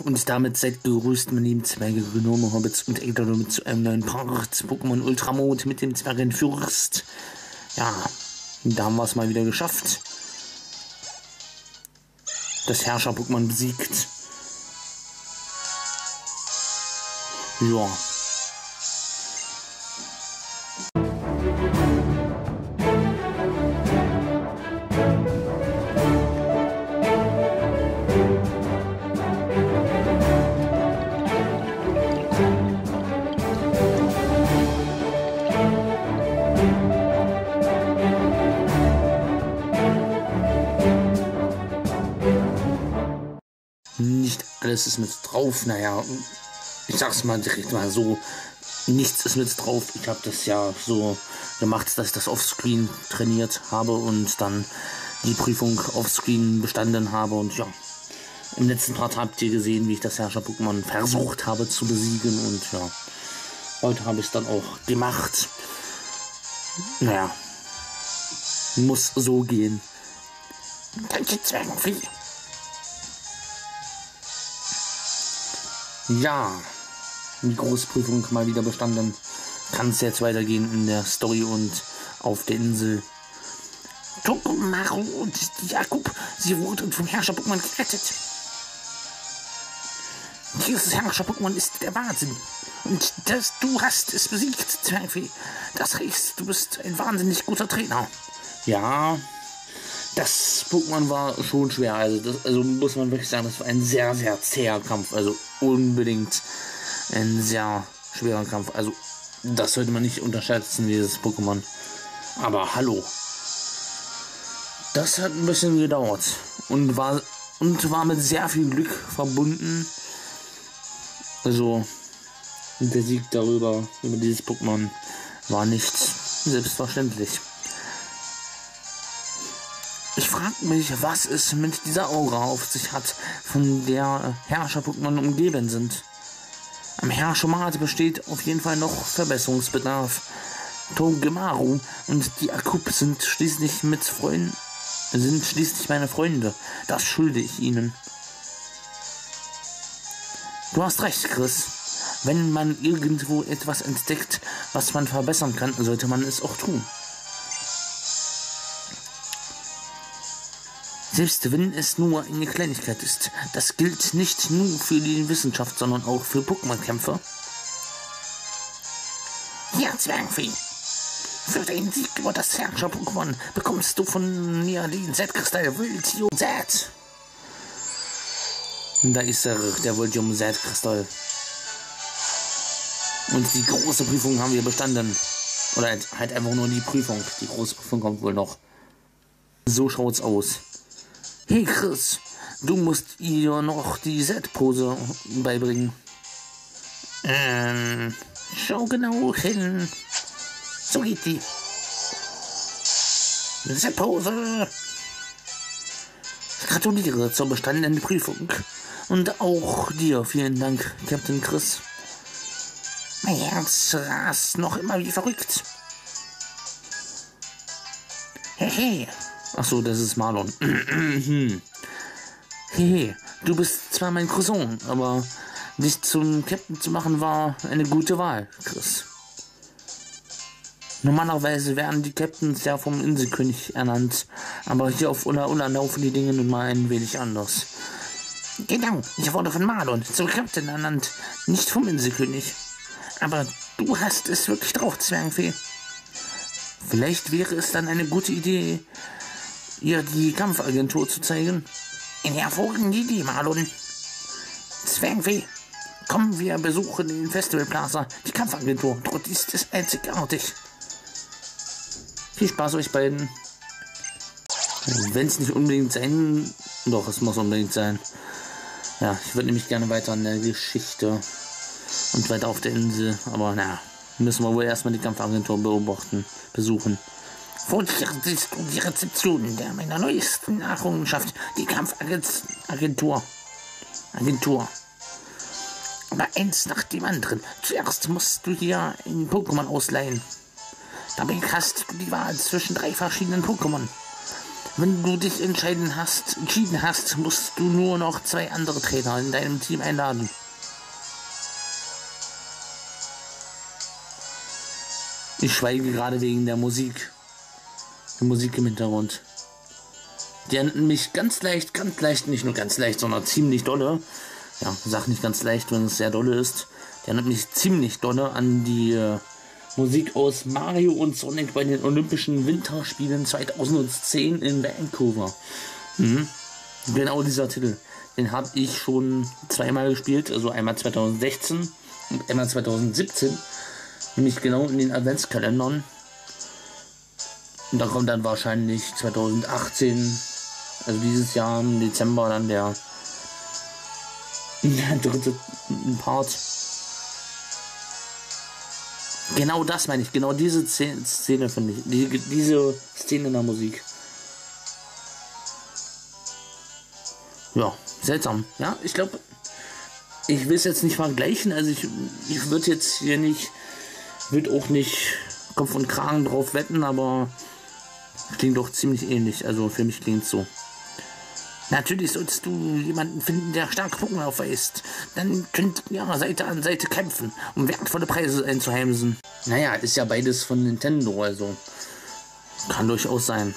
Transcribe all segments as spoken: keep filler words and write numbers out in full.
Und damit seid gegrüßt, meine lieben Zwerge, Gnome, Hobbits und Elder zu einem neuen Part Pokémon Ultramode mit dem Zwergenfürst. Ja, da haben wir es mal wieder geschafft. Das Herrscher-Pokémon besiegt. Ja. Nicht alles ist mit drauf, naja, ich sag's mal direkt mal so, nichts ist mit drauf. Ich habe das ja so gemacht, dass ich das Offscreen trainiert habe und dann die Prüfung Offscreen bestanden habe. Und ja, im letzten Part habt ihr gesehen, wie ich das Herrscher-Pokémon versucht habe zu besiegen. Und ja, heute habe ich es dann auch gemacht. Naja, muss so gehen. Danke, Zwergenvieh. Ja, die Großprüfung mal wieder bestanden. Kann es jetzt weitergehen in der Story und auf der Insel. Tokomaru und Jakub, sie wurden vom Herrscher-Pokémon gerettet. Dieses Herrscher-Pokémon ist der Wahnsinn. Und das, du hast es besiegt, Zwergenvieh. Das heißt, du bist ein wahnsinnig guter Trainer. Ja, das Pokémon war schon schwer. Also, das, also muss man wirklich sagen, das war ein sehr, sehr zäher Kampf. Also unbedingt ein sehr schwerer Kampf. Also das sollte man nicht unterschätzen, dieses Pokémon. Aber hallo. Das hat ein bisschen gedauert. Und war, und war mit sehr viel Glück verbunden. Also der Sieg darüber, über dieses Pokémon, war nicht selbstverständlich. Ich frage mich, was es mit dieser Aura auf sich hat, von der Herrscher-Pokémon umgeben sind. Am Herrscher-Mat besteht auf jeden Fall noch Verbesserungsbedarf. Togemaru und die Akub sind schließlich mit Freunden, sind schließlich meine Freunde. Das schulde ich ihnen. Du hast recht, Chris. Wenn man irgendwo etwas entdeckt, was man verbessern kann, sollte man es auch tun. Selbst wenn es nur eine Kleinigkeit ist, das gilt nicht nur für die Wissenschaft, sondern auch für Pokémon-Kämpfer. Ja, Zwergenvieh. Für den Sieg über das Herrscher-Pokémon bekommst du von mir den Z-Kristall Voltium Z. Da ist er, der Voltium Z-Kristall. Und die große Prüfung haben wir bestanden. Oder halt einfach nur die Prüfung. Die große Prüfung kommt wohl noch. So schaut's aus. Hey Chris, du musst ihr noch die Z-Pose beibringen. Ähm, schau genau hin. So geht die. Z-Pose. Ich gratuliere zur bestandenen Prüfung. Und auch dir vielen Dank, Captain Chris. Mein Herz rast noch immer wie verrückt. Hey, hey. Ach so, das ist Marlon. Hehe, du bist zwar mein Cousin, aber dich zum Captain zu machen war eine gute Wahl, Chris. Normalerweise werden die Captains ja vom Inselkönig ernannt, aber hier auf Ulla Ulla laufen die Dinge nun mal ein wenig anders. Genau, ich wurde von Marlon zum Captain ernannt, nicht vom Inselkönig. Aber du hast es wirklich drauf, Zwergenvieh. Vielleicht wäre es dann eine gute Idee, ihr die Kampfagentur zu zeigen. Eine hervorragende Idee, Marlon. Zwergenvieh, kommen wir besuchen den Festival Plaza, die Kampfagentur. Dort ist es einzigartig. Viel Spaß euch beiden. Wenn es nicht unbedingt sein... Doch, es muss unbedingt sein. Ja, ich würde nämlich gerne weiter in der Geschichte und weiter auf der Insel. Aber naja, müssen wir wohl erstmal die Kampfagentur beobachten, besuchen. Fortschritt ist die Rezeption der meiner neuesten Errungenschaft, die Kampfagentur. Agentur. Aber eins nach dem anderen. Zuerst musst du hier ein Pokémon ausleihen. Dabei hast du die Wahl zwischen drei verschiedenen Pokémon. Wenn du dich entscheiden hast, entschieden hast, musst du nur noch zwei andere Trainer in deinem Team einladen. Ich schweige gerade wegen der Musik. Die Musik im Hintergrund. Die erinnert mich ganz leicht, ganz leicht, nicht nur ganz leicht, sondern ziemlich dolle. Ja, sag nicht ganz leicht, wenn es sehr dolle ist. Die erinnert mich ziemlich dolle an die äh, Musik aus Mario und Sonic bei den Olympischen Winterspielen zweitausendzehn in Vancouver. Mhm. Genau dieser Titel. Den habe ich schon zweimal gespielt, also einmal zweitausendsechzehn und einmal zweitausendsiebzehn. Nämlich genau in den Adventskalendern. Und da kommt dann wahrscheinlich zweitausendachtzehn, also dieses Jahr im Dezember, dann der, der dritte Part. Genau das meine ich, genau diese Szene finde ich, die, diese Szene in der Musik. Ja, seltsam. Ja, ich glaube, ich will es jetzt nicht vergleichen, also ich, ich würde jetzt hier nicht, würde auch nicht Kopf und Kragen drauf wetten, aber klingt doch ziemlich ähnlich, also für mich klingt es so. Natürlich solltest du jemanden finden, der stark Pokémon aufweist. Dann könnt ihr Seite an Seite kämpfen, um wertvolle Preise einzuheimsen. Naja, ist ja beides von Nintendo, also kann durchaus sein.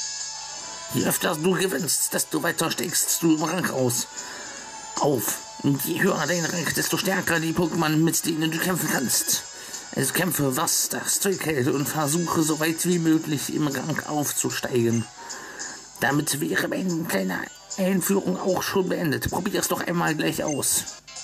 Je öfter du gewinnst, desto weiter steigst du im Rang aus. Auf. Und je höher dein Rang, desto stärker die Pokémon, mit denen du kämpfen kannst. Also kämpfe, was das Zeug hält, und versuche so weit wie möglich im Rang aufzusteigen. Damit wäre meine kleine Einführung auch schon beendet. Probier es doch einmal gleich aus.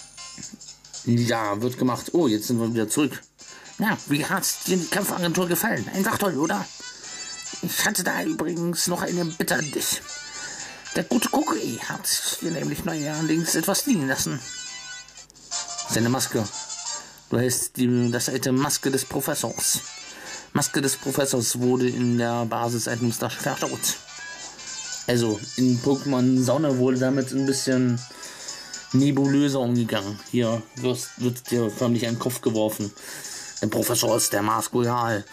Ja, wird gemacht. Oh, jetzt sind wir wieder zurück. Ja, wie hat dir die Kampfagentur gefallen? Einfach toll, oder? Ich hatte da übrigens noch eine Bitte an dich. Der gute Cookie hat hier nämlich neuerdings etwas liegen lassen. Seine Maske. Du heißt die, das alte Maske des Professors. Maske des Professors wurde in der Basis-Items-Tasche verstaut. Also, in Pokémon Sonne wurde damit ein bisschen nebulöser umgegangen. Hier wirst, wird dir förmlich ein Kopf geworfen. Der Professor ist der Mars Royal.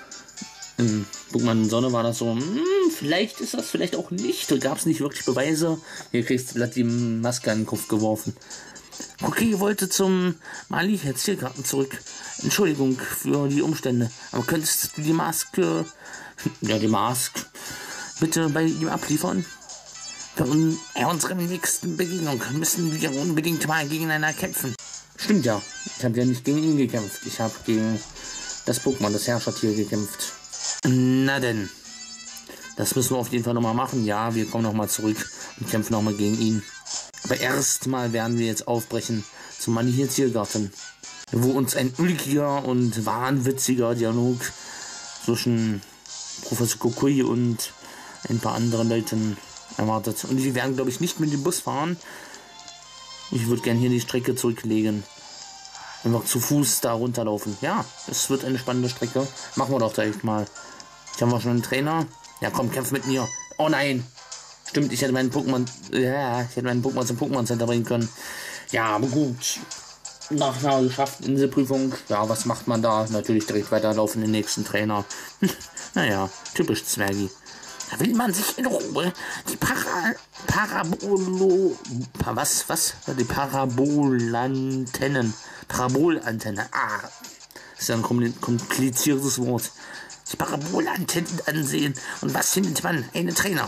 In Pokémon Sonne war das so, hm, vielleicht ist das, vielleicht auch nicht. Da gab es nicht wirklich Beweise. Hier kriegst du die Maske an den Kopf geworfen. Okay, wollte zum Mali jetzt hier gerade zurück. Entschuldigung für die Umstände. Aber könntest du die Maske, ja die Maske, bitte bei ihm abliefern? Bei unserer nächsten Begegnung müssen wir unbedingt mal gegeneinander kämpfen. Stimmt ja. Ich habe ja nicht gegen ihn gekämpft. Ich habe gegen das Pokémon, das Herrschertier, gekämpft. Na denn. Das müssen wir auf jeden Fall nochmal machen. Ja, wir kommen nochmal zurück und kämpfen nochmal gegen ihn. Aber erstmal werden wir jetzt aufbrechen zum Manihil-Tiergarten, wo uns ein ulkiger und wahnwitziger Dialog zwischen Professor Kokui und ein paar anderen Leuten erwartet. Und wir werden, glaube ich, nicht mit dem Bus fahren. Ich würde gerne hier die Strecke zurücklegen. Einfach zu Fuß da runterlaufen. Ja, es wird eine spannende Strecke. Machen wir doch direkt mal. Ich habe schon einen Trainer. Ja, komm, kämpf mit mir. Oh nein. Stimmt, ich hätte meinen Pokémon, ja, ich hätte meinen Pokémon zum Pokémon Center bringen können. Ja, aber gut. Nach einer geschafften Inselprüfung, ja, was macht man da? Natürlich direkt weiterlaufen, den nächsten Trainer. Naja, typisch Zwergi. Da will man sich in Ruhe die Para, Parabolo, was, was? Die Parabolantennen, Parabolantenne, ah, das ist ja ein kompliziertes Wort. Die Parabolantennen ansehen, und was findet man? Einen Trainer.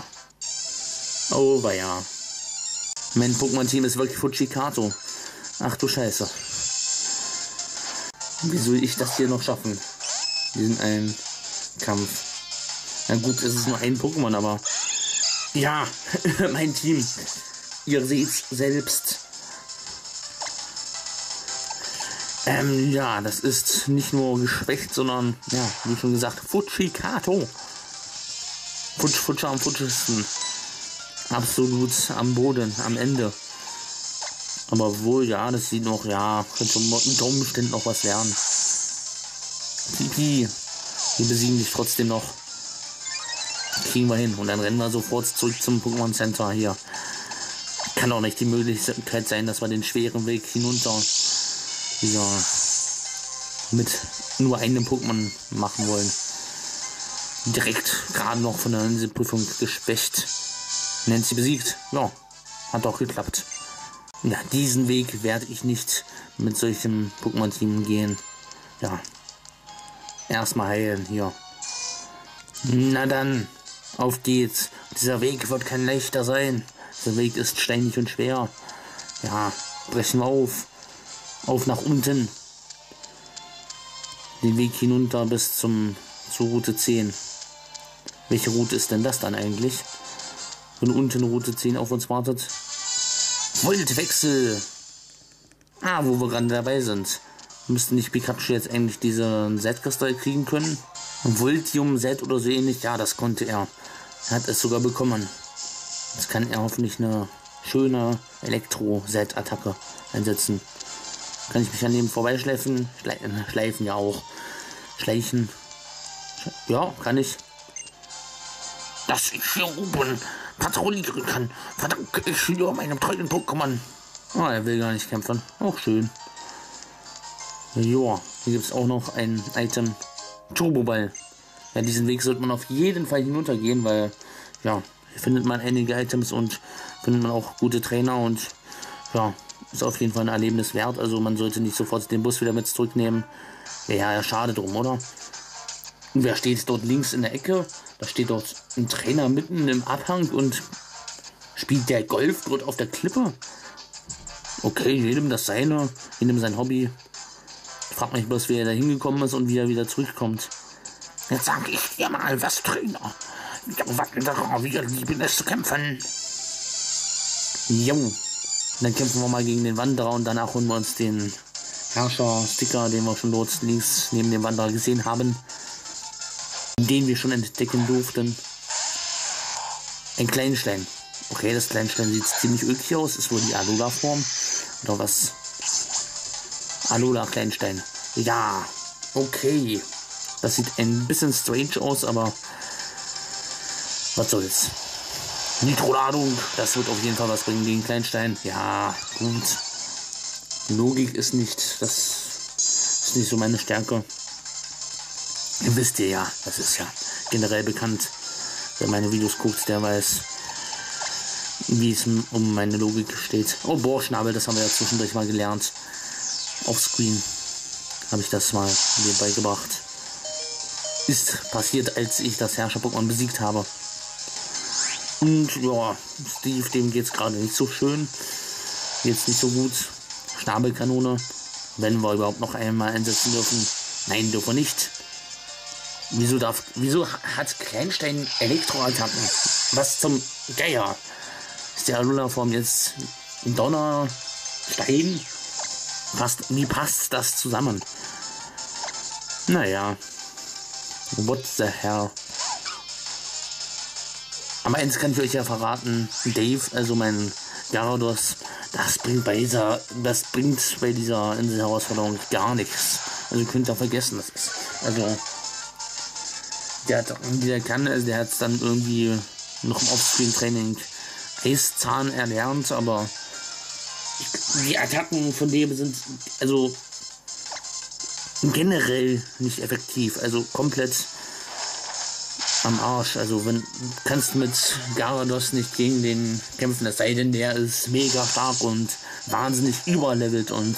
Oh, ja. Mein Pokémon-Team ist wirklich Fujikato. Ach du Scheiße. Wie soll ich das hier noch schaffen? Diesen einen Kampf. Na gut, es ist nur ein Pokémon, aber... Ja, mein Team. Ihr seht's selbst. Ähm, ja, das ist nicht nur geschwächt, sondern, ja, wie schon gesagt, Fujikato. Futsch, Futscher am futschesten. Absolut am Boden, am Ende. Aber wohl, ja, das sieht noch, ja, könnte unter Umständen noch was lernen. Pipi. Wir besiegen dich trotzdem noch. Kriegen wir hin. Und dann rennen wir sofort zurück zum Pokémon Center hier. Kann doch nicht die Möglichkeit sein, dass wir den schweren Weg hinunter dieser mit nur einem Pokémon machen wollen. direkt gerade noch von der Inselprüfung geschwächt. Nancy besiegt. Ja, hat auch geklappt. Ja, diesen Weg werde ich nicht mit solchen Pokémon-Team gehen. Ja. Erstmal heilen hier. Na dann, auf geht's. Dieser Weg wird kein leichter sein. Der Weg ist steinig und schwer. Ja, brechen wir auf. Auf nach unten. Den Weg hinunter bis zum zur Route zehn. Welche Route ist denn das dann eigentlich? Wenn unten Route zehn auf uns wartet. Voltwechsel! Ah, wo wir gerade dabei sind. Müsste nicht Pikachu jetzt eigentlich diesen Z-Kristall kriegen können? Voltium Z oder so ähnlich? Ja, das konnte er. Er hat es sogar bekommen. Jetzt kann er hoffentlich eine schöne Elektro-Z-Attacke einsetzen. Kann ich mich an dem vorbeischleifen? Schle schleifen ja auch. Schleichen. Ja, kann ich. Dass ich hier oben patrouillieren kann. Verdanke ich hier meinem treuen Pokémon. Oh, er will gar nicht kämpfen. Auch schön. Joa, hier gibt es auch noch ein Item. Turboball. Ja, diesen Weg sollte man auf jeden Fall hinuntergehen, weil, ja, hier findet man einige Items und findet man auch gute Trainer und, ja, ist auf jeden Fall ein Erlebnis wert. Also man sollte nicht sofort den Bus wieder mit zurücknehmen. Ja, ja, schade drum, oder? Und wer steht dort links in der Ecke? Da steht dort ein Trainer mitten im Abhang und spielt der Golf dort auf der Klippe. Okay, jedem das seine, jedem sein Hobby. Ich frag mich bloß, wie er da hingekommen ist und wie er wieder zurückkommt. Jetzt sag ich dir mal, was Trainer. Wanderer, wir lieben es zu kämpfen. Jo. Dann kämpfen wir mal gegen den Wanderer und danach holen wir uns den Herrscher-Sticker, den wir schon dort links neben dem Wanderer gesehen haben. Den wir schon entdecken durften. Ein Kleinstein. Okay, das Kleinstein sieht ziemlich ulkig aus. Ist wohl die Alola-Form. Oder was? Alola Kleinstein. Ja, okay. Das sieht ein bisschen strange aus, aber was soll's. Nitroladung, das wird auf jeden Fall was bringen gegen Kleinstein. Ja, gut. Logik ist nicht, das ist nicht so meine Stärke. Ihr wisst ihr ja, das ist ja generell bekannt. Wer meine Videos guckt, der weiß, wie es um meine Logik steht. Oh, Bohrschnabel, das haben wir ja zwischendurch mal gelernt. Offscreen habe ich das mal mir beigebracht. Ist passiert, als ich das Herrscher-Pokémon besiegt habe. Und ja, Steve, dem geht es gerade nicht so schön. Jetzt nicht so gut. Schnabelkanone. Wenn wir überhaupt noch einmal einsetzen dürfen. Nein, dürfen wir nicht. Wieso darf. Wieso hat Kleinstein Elektroattacken? Was zum Geier? Ist der Alola-Form jetzt ein Donnerstein? Passt, wie passt das zusammen? Naja. What the hell? Aber eins kann ich euch ja verraten. Dave, also mein Gyarados, das bringt bei dieser, das bringt bei dieser Insel-Herausforderung gar nichts. Also könnt ihr vergessen, das ist. Also der hat, der kann, also der hat es dann irgendwie noch im Offscreen-Training Eiszahn erlernt, aber die Attacken von dem sind also generell nicht effektiv, also komplett am Arsch. Also wenn kannst mit Gyarados nicht gegen den kämpfen, es sei denn, der ist mega stark und wahnsinnig überlevelt und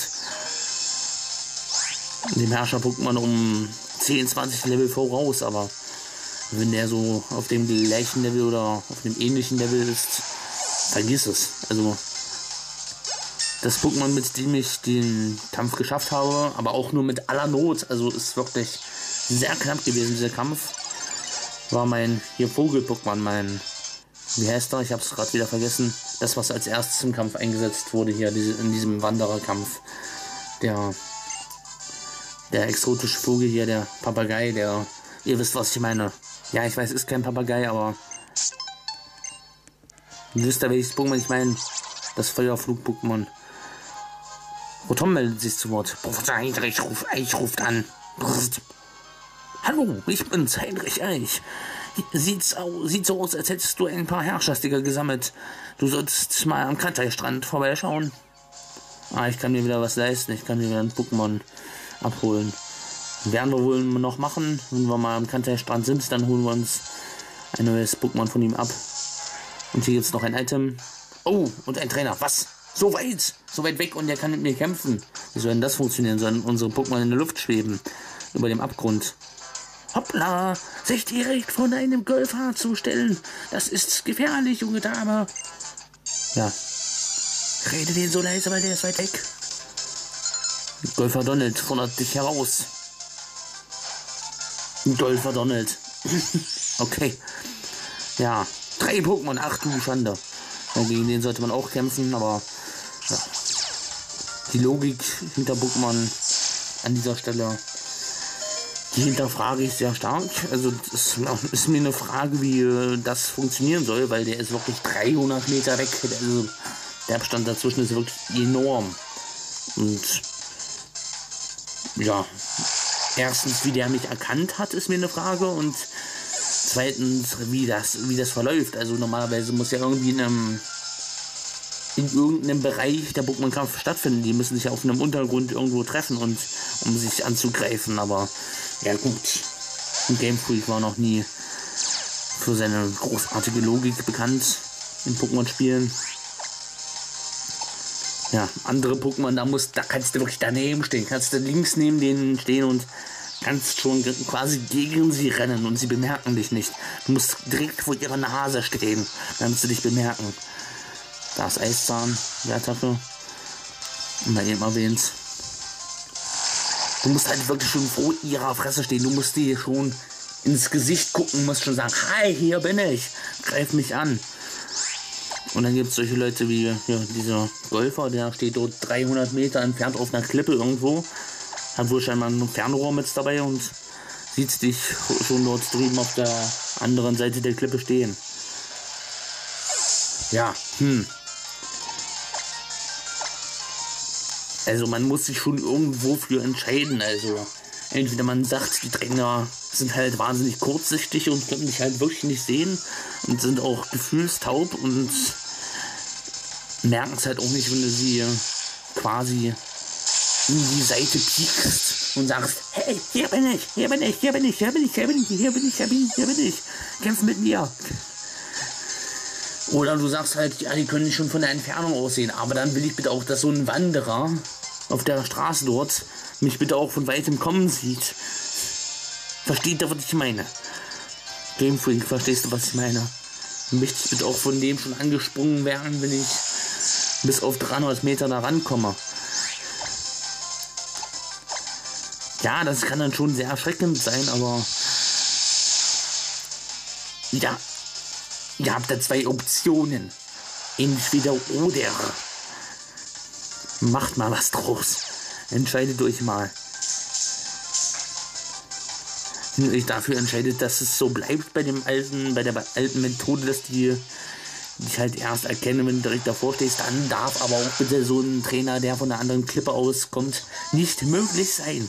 dem Herrscher-Pokémon um zehn, zwanzig Level voraus, aber wenn der so auf dem gleichen Level oder auf dem ähnlichen Level ist, vergiss es. Also das Pokémon, mit dem ich den Kampf geschafft habe, aber auch nur mit aller Not, also ist wirklich sehr knapp gewesen, dieser Kampf, war mein hier Vogel-Pokémon, mein, wie heißt er, ich habe es gerade wieder vergessen, das, was als erstes im Kampf eingesetzt wurde, hier diese, in diesem Wandererkampf, der, der exotische Vogel hier, der Papagei, der, ihr wisst, was ich meine. Ja, ich weiß, ist kein Papagei, aber ihr wisst ja, welches Pokémon ich meine, das Feuerflug-Pokémon. Rotom meldet sich zu Wort. Professor Heinrich ruf, Eich ruft an. Brrrt. Hallo, ich bin's, Heinrich Eich. Sieht's au, sieht so aus, als hättest du ein paar Herrschersticker gesammelt. Du sollst mal am Kantai-Strand vorbeischauen. Ah, ich kann mir wieder was leisten. Ich kann mir wieder ein Pokémon abholen. Werden wir wohl noch machen. Wenn wir mal am Kanterstrand sind, dann holen wir uns ein neues Pokémon von ihm ab. Und hier gibt es noch ein Item. Oh, und ein Trainer. Was? So weit? So weit weg und der kann mit mir kämpfen. Wie soll denn das funktionieren? Sollen unsere Pokémon in der Luft schweben? Über dem Abgrund. Hoppla! Sich direkt von einem Golfer zu stellen. Das ist gefährlich, junge Dame. Ja. Rede den so leise, weil der ist weit weg. Golfer Donald fordert dich heraus. Golfer Donald. Okay. Ja. Drei Pokémon. Ach du Schande. Ja, gegen den sollte man auch kämpfen, aber ja. Die Logik hinter Pokémon an dieser Stelle, die hinterfrage ich sehr stark. Also das ist mir eine Frage, wie das funktionieren soll, weil der ist wirklich dreihundert Meter weg. Also der Abstand dazwischen ist wirklich enorm. Und ja, erstens, wie der mich erkannt hat, ist mir eine Frage. Und zweitens, wie das, wie das verläuft. Also normalerweise muss ja irgendwie in einem, in irgendeinem Bereich der Pokémon-Kampf stattfinden. Die müssen sich ja auf einem Untergrund irgendwo treffen, und um sich anzugreifen. Aber ja gut, Game Freak war noch nie für seine großartige Logik bekannt in Pokémon-Spielen. Ja, andere Pokémon, da musst, da kannst du wirklich daneben stehen, kannst du links neben denen stehen und kannst schon quasi gegen sie rennen und sie bemerken dich nicht. Du musst direkt vor ihrer Nase stehen, damit sie dich bemerken. Da ist Eiszahn, die Attacke. Mal eben erwähnt. Du musst halt wirklich schon vor ihrer Fresse stehen. Du musst dir schon ins Gesicht gucken, musst schon sagen, hi, hier bin ich, greif mich an. Und dann gibt es solche Leute wie ja, dieser Golfer, der steht dort dreihundert Meter entfernt auf einer Klippe irgendwo. Hat wohl scheinbar ein Fernrohr mit dabei und sieht dich schon dort drüben auf der anderen Seite der Klippe stehen. Ja, hm. Also man muss sich schon irgendwo für entscheiden. Also entweder man sagt, die Trainer sind halt wahnsinnig kurzsichtig und können dich halt wirklich nicht sehen und sind auch gefühlstaub und merken es halt auch nicht, wenn du sie quasi in die Seite piekst und sagst, hey, hier bin ich, hier bin ich, hier bin ich, hier bin ich, hier bin ich, hier bin ich, hier bin ich, hier bin ich, kämpf mit mir. Oder du sagst halt, ja, die können schon von der Entfernung aussehen, aber dann will ich bitte auch, dass so ein Wanderer auf der Straße dort mich bitte auch von weitem kommen sieht. Versteht ihr, was ich meine? Game Freak, verstehst du, was ich meine? Möchte ich bitte auch von dem schon angesprungen werden, wenn ich bis auf dreihundert Meter da rankomme. Ja, das kann dann schon sehr erschreckend sein, aber ja, ihr habt da zwei Optionen. Entweder oder. Macht mal was draus. Entscheidet euch mal. Wenn ihr euch dafür entscheidet, dass es so bleibt bei dem alten, bei der alten Methode, dass die dich halt erst erkennen, wenn du direkt davor stehst, dann darf aber auch bitte so ein Trainer, der von einer anderen Klippe auskommt, nicht möglich sein.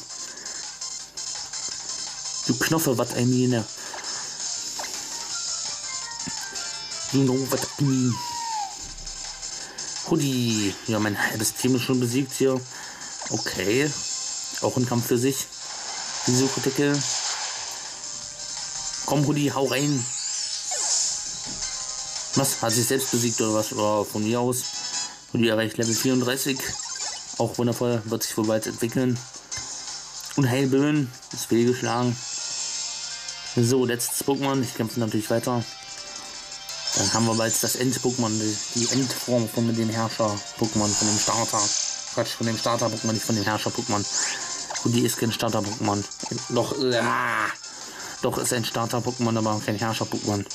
Du Knoffe, was ein Jene. You know what I mean. Hoodie. Ja, mein halbes Team ist schon besiegt hier. Okay. Auch ein Kampf für sich. Die Suchdecke. Komm, Hoodie, hau rein. Was? Hat sich selbst besiegt oder was? Oder von mir aus. Hoodie erreicht Level vierunddreißig. Auch wundervoll. Wird sich wohl weit entwickeln. Und Heilböen ist fehlgeschlagen. So, letztes Pokémon. Ich kämpfe natürlich weiter. Dann haben wir bald das End-Pokémon, die Endform von dem Herrscher-Pokémon, von dem Starter. Quatsch, von dem Starter-Pokémon, nicht von dem Herrscher-Pokémon. Und die ist kein Starter-Pokémon. Doch, äh, doch ist ein Starter-Pokémon, aber kein Herrscher-Pokémon.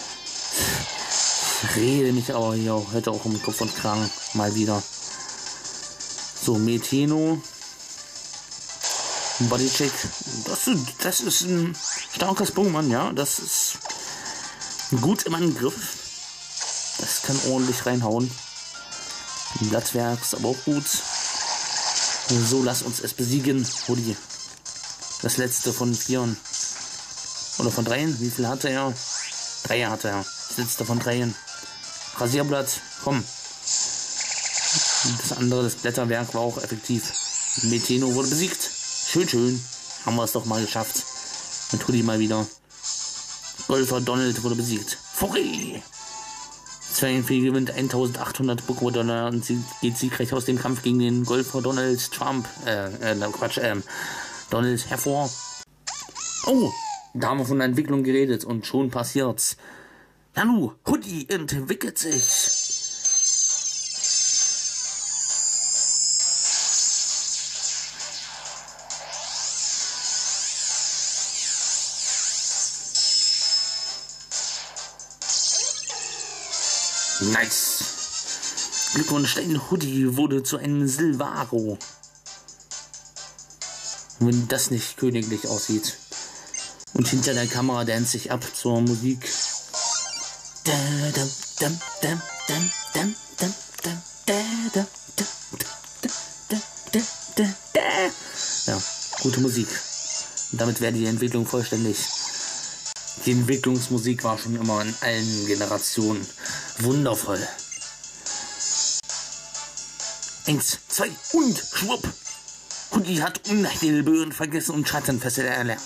Ich rede mich aber hier heute auch um Kopf und Kragen. Mal wieder. So, Meteno. Bodycheck. Das, das ist ein starkes Pokémon, ja. Das ist gut im Angriff. Das kann ordentlich reinhauen. Ein Blattwerk ist aber auch gut. So, lass uns es besiegen. Hoodie. Das letzte von vieren. Oder von dreien. Wie viel hatte er? Drei hatte er. Das letzte von dreien. Rasierblatt. Komm. Das andere, das Blätterwerk, war auch effektiv. Meteno wurde besiegt. Schön, schön. haben wir es doch mal geschafft. Und Hoodie mal wieder. Golfer Donald wurde besiegt. Furry! Zweifelige gewinnt eintausendachthundert Pokémon-Dollar und sie geht siegreich aus dem Kampf gegen den Golfer Donald Trump. Äh, äh, Quatsch, ähm, Donald hervor. Oh, da haben wir von der Entwicklung geredet und schon passiert's. Nanu, Hoodie entwickelt sich. Nice. Glückwunsch, dein Hoodie wurde zu einem Silvaro. Wenn das nicht königlich aussieht. Und hinter der Kamera dance sich ab zur Musik. Ja, gute Musik. Und damit wäre die Entwicklung vollständig. Die Entwicklungsmusik war schon immer in allen Generationen wundervoll. Eins, zwei und schwupp. Hoodie hat Unheilböen vergessen und Schattenfessel erlernt.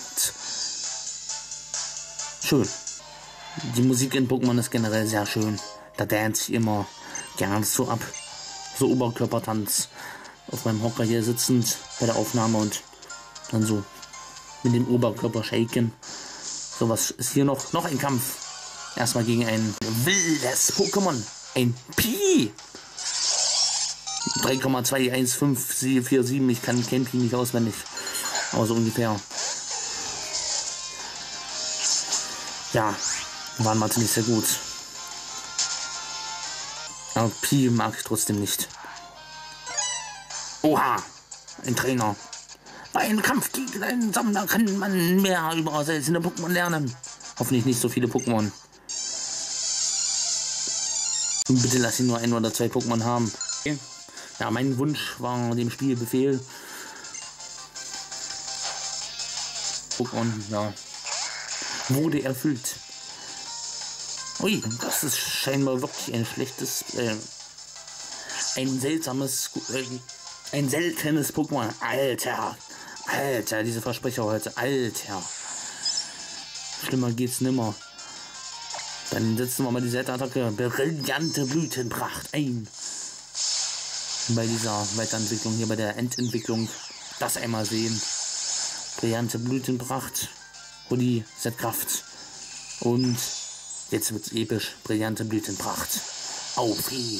Schön. Die Musik in Pokémon ist generell sehr schön. Da dance ich immer gerne so ab. So Oberkörpertanz. Auf meinem Hocker hier sitzend bei der Aufnahme und dann so mit dem Oberkörper shaken. So, was ist hier noch? Noch ein Kampf. Erstmal gegen ein wildes Pokémon. Ein Pi. drei Komma zwei eins fünf vier sieben. Ich kann kein Pi nicht auswendig. Aber so ungefähr. Ja, waren Mathe nicht sehr gut. Aber Pi mag ich trotzdem nicht. Oha, ein Trainer. Bei einem Kampf gegen einen Sammler kann man mehr über seltene Pokémon lernen. Hoffentlich nicht so viele Pokémon. Und bitte lass ihn nur ein oder zwei Pokémon haben. Okay. Ja, mein Wunsch war dem Spielbefehl. Pokémon, ja. Wurde erfüllt. Ui, das ist scheinbar wirklich ein schlechtes, äh, ein seltsames, äh, ein seltenes Pokémon. Alter, Alter, diese Versprecher heute, Alter. Schlimmer geht's nimmer. Dann setzen wir mal die Z-Attacke Brillante Blütenpracht ein. Bei dieser Weiterentwicklung hier, bei der Endentwicklung, das einmal sehen. Brillante Blütenpracht. Hoodie, Z-Kraft. Und jetzt wird's episch. Brillante Blütenpracht. Auf wie.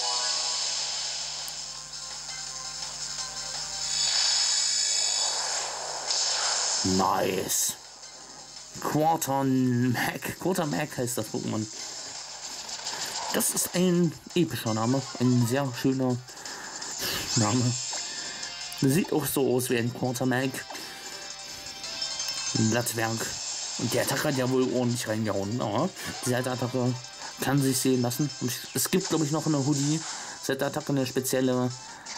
Nice. Quartermac. Quartermac heißt das Pokémon. Das ist ein epischer Name. Ein sehr schöner Name. Sieht auch so aus wie ein Quartermac. Ein Blattwerk. Und der Attacke hat ja wohl ordentlich reingehauen. Ja, diese Attacke kann sich sehen lassen. Und es gibt, glaube ich, noch eine Hoodie. Z-Attacke, eine spezielle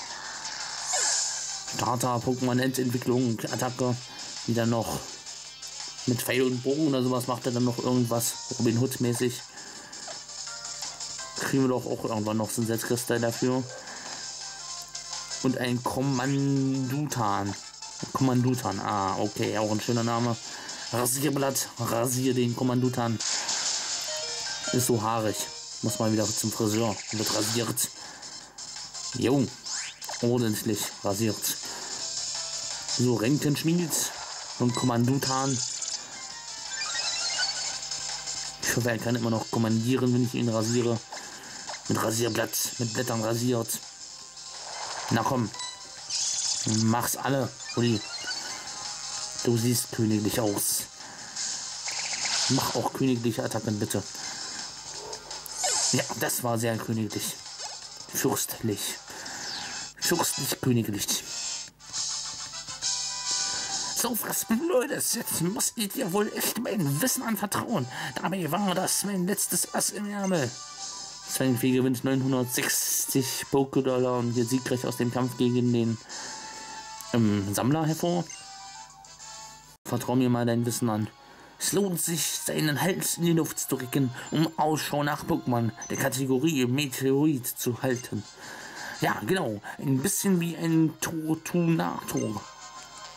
Starter-Pokémon-Endentwicklung Attacke, die dann noch mit Pfeil und Bogen oder sowas macht er dann noch irgendwas Robin Hood mäßig. Kriegen wir doch auch irgendwann noch so ein Setzkristall dafür. Und ein Kommandutan. Kommandutan, ah, okay, auch ein schöner Name. Rasierblatt, rasier den Kommandutan. Ist so haarig. Muss mal wieder zum Friseur. Wird rasiert. Jo, ordentlich rasiert. So, Renkenschmied und Kommandutan. Ich hoffe, er kann immer noch kommandieren, wenn ich ihn rasiere. Mit Rasierblatt, mit Blättern rasiert. Na komm. Mach's alle, Uli. Du siehst königlich aus. Mach auch königliche Attacken, bitte. Ja, das war sehr königlich. Fürstlich. Fürstlich königlich. So was Blödes. Jetzt muss ich dir wohl echt mein Wissen anvertrauen. Dabei war das mein letztes Ass im Ärmel. Zwangvieh gewinnt neunhundertsechzig Poké-Dollar und geht siegreich aus dem Kampf gegen den ähm, Sammler hervor. Vertrau mir mal dein Wissen an. Es lohnt sich, seinen Hals in die Luft zu drücken, um Ausschau nach Pokémon der Kategorie Meteorit zu halten. Ja, genau. Ein bisschen wie ein Tortunator.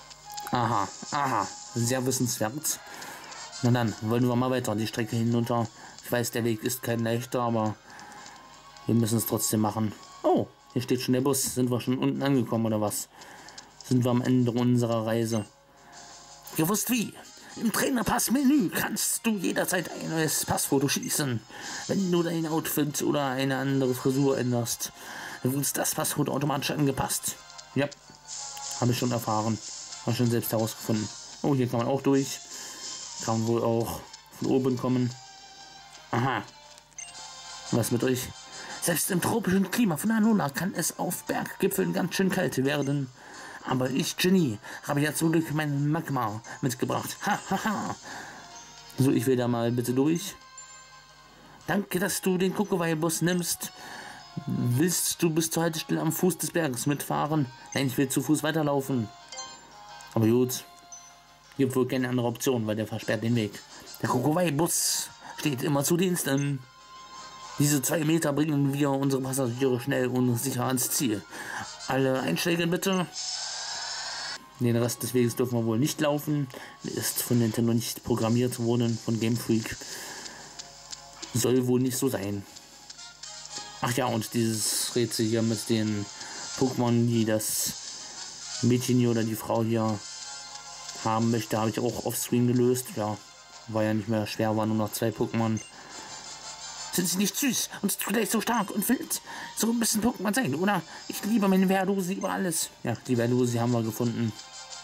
Aha, aha, sehr wissenswert. Na dann, wollen wir mal weiter die Strecke hinunter. Ich weiß, der Weg ist kein leichter, aber wir müssen es trotzdem machen. Oh, hier steht schon der Bus. Sind wir schon unten angekommen oder was? Sind wir am Ende unserer Reise? Gewusst wie? Im Trainerpass-Menü kannst du jederzeit ein neues Passfoto schießen. Wenn du dein Outfit oder eine andere Frisur änderst, wird das Passfoto automatisch angepasst. Ja, habe ich schon erfahren. Habe schon selbst herausgefunden. Oh, hier kann man auch durch. Kann wohl auch von oben kommen. Aha. Was mit euch? Selbst im tropischen Klima von Alola kann es auf Berggipfeln ganz schön kalt werden. Aber ich, Genie, habe ja zum Glück mein Magma mitgebracht. Ha, ha, ha. So, ich will da mal bitte durch. Danke, dass du den Kokowai-Bus nimmst. Willst du bis zur Haltestelle am Fuß des Berges mitfahren? Nein, ich will zu Fuß weiterlaufen. Aber gut. Gibt wohl keine andere Option, weil der versperrt den Weg. Der Kokowai-Bus steht immer zu Diensten. Diese zwei Meter bringen wir unsere Passagiere schnell und sicher ans Ziel. Alle einsteigen bitte. Den Rest des Weges dürfen wir wohl nicht laufen. Ist von Nintendo nicht programmiert worden, von Game Freak. Soll wohl nicht so sein. Ach ja, und dieses Rätsel hier mit den Pokémon, die das Mädchen hier oder die Frau hier haben möchte, habe ich auch offscreen gelöst. Ja, war ja nicht mehr schwer, waren nur noch zwei Pokémon. Sind sie nicht süß und zugleich so stark und wild? So müssen Pokémon sein, oder? Ich liebe meine Verdosi über alles. Ja, die Verdosi haben wir gefunden.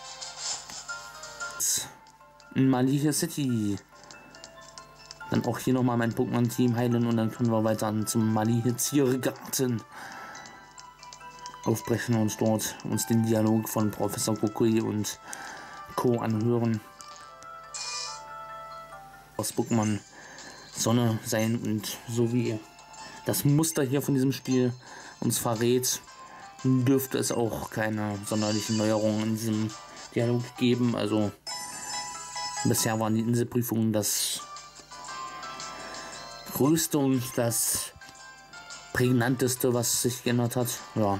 In Malia City. Dann auch hier nochmal mein Pokémon-Team heilen und dann können wir weiter zum Malia Ziergarten aufbrechen und dort uns den Dialog von Professor Kokui und Co. anhören. Aus Pokémon Sonne sein und so wie das Muster hier von diesem Spiel uns verrät, dürfte es auch keine sonderlichen Neuerungen in diesem Dialog geben. Also bisher waren die Inselprüfungen das größte und das prägnanteste, was sich geändert hat. Ja.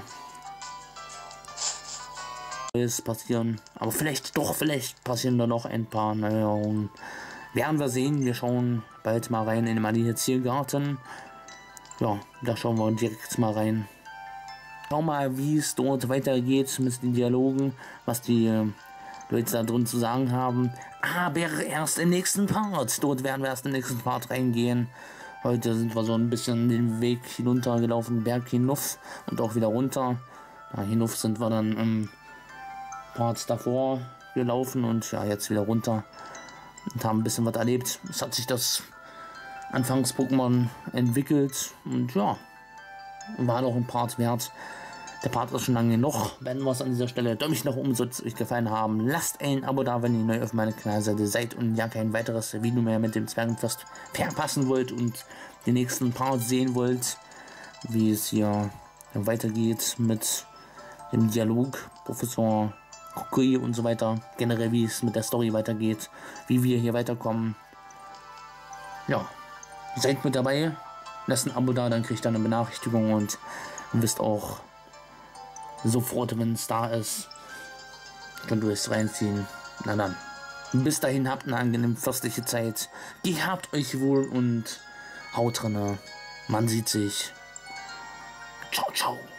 Neues passieren, aber vielleicht doch, vielleicht passieren da noch ein paar Neuerungen. Werden wir sehen. Wir schauen bald mal rein in den Malia Ziergarten. Ja, da schauen wir direkt mal rein. Schau mal, wie es dort weitergeht mit den Dialogen, was die äh, Leute da drin zu sagen haben. Aber erst im nächsten Part. Dort werden wir erst im nächsten Part reingehen. Heute sind wir so ein bisschen den Weg hinunter gelaufen, Berg hinauf und auch wieder runter. Da hinauf sind wir dann im Part davor gelaufen und ja, jetzt wieder runter. Und haben ein bisschen was erlebt. Es hat sich das Anfangs-Pokémon entwickelt und ja, war doch ein Part wert. Der Part ist schon lange genug. Wenn wir es an dieser Stelle Däumchen nach oben, sollte es euch gefallen haben. Lasst ein Abo da, wenn ihr neu auf meiner Kanalseite seid und ja kein weiteres Video mehr mit dem Zwergenfürst verpassen wollt und den nächsten Part sehen wollt, wie es hier weitergeht mit dem Dialog, Professor Kokui und so weiter, generell wie es mit der Story weitergeht, wie wir hier weiterkommen. Ja, seid mit dabei, lasst ein Abo da, dann kriegt ihr eine Benachrichtigung und wisst auch sofort, wenn es da ist, könnt ihr es reinziehen. Na dann, bis dahin habt eine angenehme fürstliche Zeit, gehabt euch wohl und haut drinne, man sieht sich. Ciao, ciao.